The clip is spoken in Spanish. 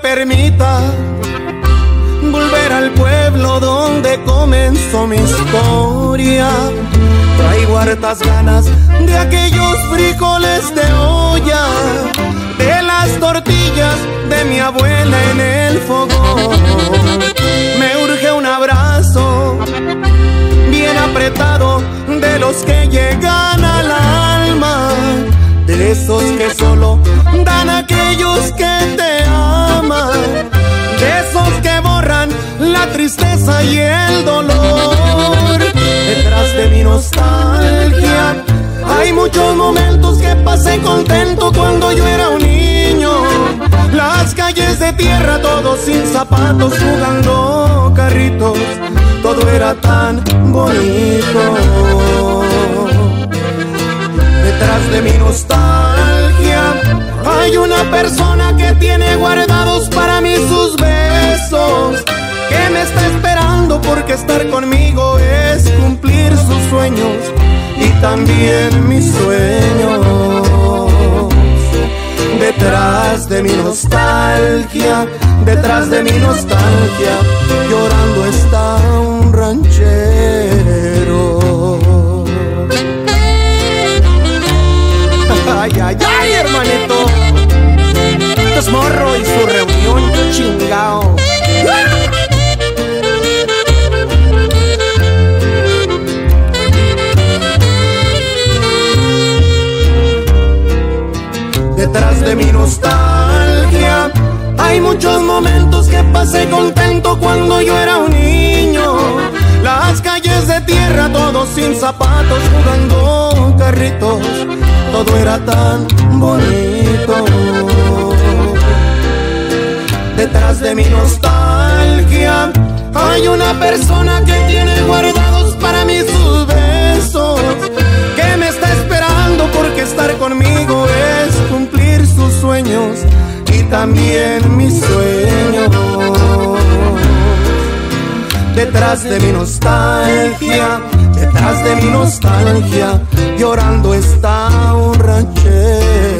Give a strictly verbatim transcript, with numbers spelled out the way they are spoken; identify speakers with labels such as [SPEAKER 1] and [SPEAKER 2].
[SPEAKER 1] permita volver al pueblo donde comenzó mi historia. Traigo hartas ganas de aquellos frijoles de olla, de las tortillas de mi abuela en el fogón. Me urge un abrazo bien apretado, de los que llegan al alma, de esos que solo dan aquellos que te aman, de esos que borran la tristeza y el dolor. Detrás de mi nostalgia hay muchos momentos que pasé contento cuando yo era un niño. Las calles de tierra, todos sin zapatos, jugando carritos, todo era tan bonito. Detrás de mi nostalgia hay una persona que tiene guardados para mí sus besos, que me está esperando porque estar conmigo es cumplir sus sueños y también mis sueños. Detrás de mi nostalgia, detrás de mi nostalgia, llorando está un ranchero. Ay, ay, ay, hermanito, esto es Morro y su reunión, chingao. Detrás de mi nostalgia hay muchos momentos que pasé contento cuando yo era un niño. Las calles de tierra, todos sin zapatos, jugando carritos, todo era tan bonito. Detrás de mi nostalgia hay una persona que tiene guardados para mí sus besos, que me está esperando porque estar conmigo es cumplir sus sueños y también mis sueños. Detrás de mi nostalgia, detrás de mi nostalgia, llorando está un ranchero.